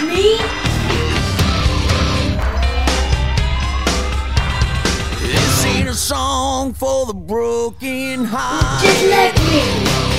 let me. This ain't a song for the broken heart. Just let me.